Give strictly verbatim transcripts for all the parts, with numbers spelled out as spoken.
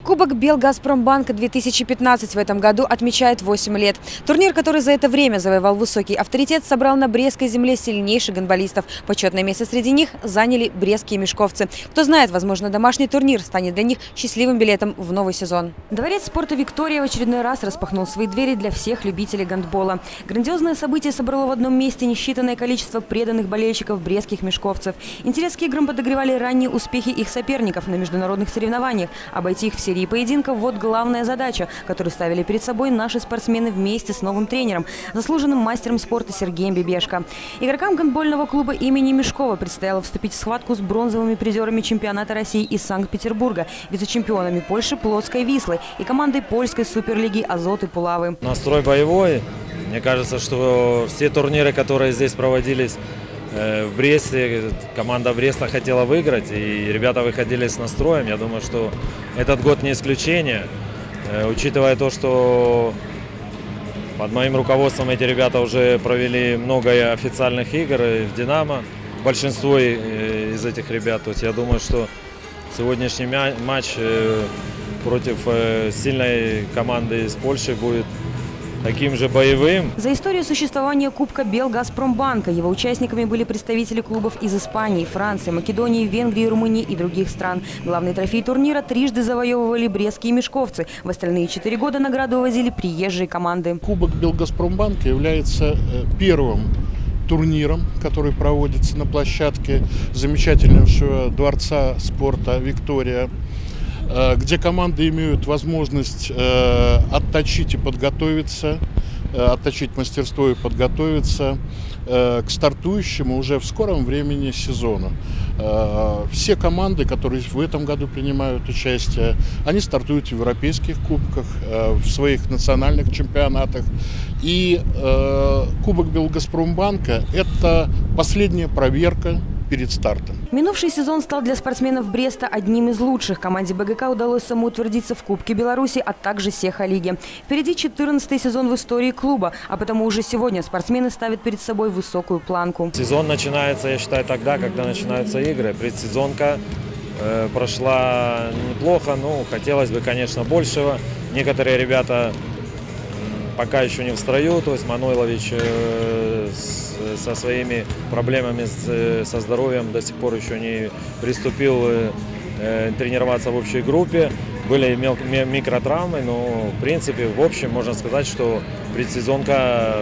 Кубок Белгазпромбанка две тысячи пятнадцать в этом году отмечает восемь лет. Турнир, который за это время завоевал высокий авторитет, собрал на брестской земле сильнейших гандболистов. Почетное место среди них заняли брестские мешковцы. Кто знает, возможно, домашний турнир станет для них счастливым билетом в новый сезон. Дворец спорта «Виктория» в очередной раз распахнул свои двери для всех любителей гандбола. Грандиозное событие собрало в одном месте несчитанное количество преданных болельщиков брестских мешковцев. Интерес к играм подогревали ранние успехи их соперников на международных соревнованиях. Обойти их в серии поединков – вот главная задача, которую ставили перед собой наши спортсмены вместе с новым тренером, заслуженным мастером спорта Сергеем Бебешко. Игрокам гандбольного клуба имени Мешкова предстояло вступить в схватку с бронзовыми призерами чемпионата России из Санкт-Петербурга, вице-чемпионами Польши Плотской Вислы и командой польской суперлиги Азот и Пулавы. Настрой боевой. Мне кажется, что все турниры, которые здесь проводились в Бресте, команда Бреста хотела выиграть, и ребята выходили с настроем. Я думаю, что этот год не исключение, учитывая то, что под моим руководством эти ребята уже провели много официальных игр в «Динамо», большинство из этих ребят. То есть я думаю, что сегодняшний матч против сильной команды из Польши будет таким же боевым. За историю существования Кубка Белгазпромбанка его участниками были представители клубов из Испании, Франции, Македонии, Венгрии, Румынии и других стран. Главный трофей турнира трижды завоевывали брестские мешковцы. В остальные четыре года награду увозили приезжие команды. Кубок Белгазпромбанка является первым турниром, который проводится на площадке замечательнейшего дворца спорта «Виктория», где команды имеют возможность э, отточить и подготовиться, э, отточить мастерство и подготовиться э, к стартующему уже в скором времени сезону. Э, все команды, которые в этом году принимают участие, они стартуют в европейских кубках, э, в своих национальных чемпионатах. И э, Кубок Белгазпромбанка – это последняя проверка перед стартом. Минувший сезон стал для спортсменов Бреста одним из лучших. Команде БГК удалось самоутвердиться в Кубке Беларуси, а также Сеха-лиге. Впереди четырнадцатый сезон в истории клуба, а потому уже сегодня спортсмены ставят перед собой высокую планку. Сезон начинается, я считаю, тогда, когда начинаются игры. Предсезонка э, прошла неплохо, ну, хотелось бы, конечно, большего. Некоторые ребята пока еще не в строю, то есть Манойлович э, с, со своими проблемами с, со здоровьем до сих пор еще не приступил э, тренироваться в общей группе. Были мел, микротравмы, но в принципе, в общем, можно сказать, что предсезонка,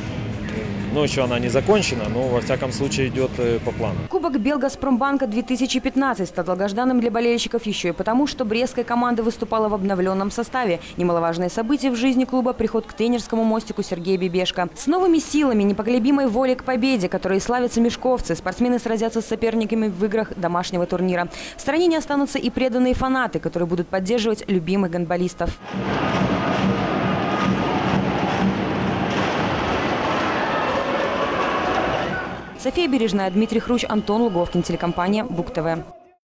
ну, еще она не закончена, но во всяком случае идет по плану. Кубок Белгазпромбанка две тысячи пятнадцать стал долгожданным для болельщиков еще и потому, что брестская команда выступала в обновленном составе. Немаловажное событие в жизни клуба – приход к тренерскому мостику Сергея Бебешко. С новыми силами, непоколебимой волей к победе, которой славятся мешковцы, спортсмены сразятся с соперниками в играх домашнего турнира. В стране не останутся и преданные фанаты, которые будут поддерживать любимых гандболистов. София Бережная, Дмитрий Хрущ, Антон Луговкин, телекомпания БУК ТВ.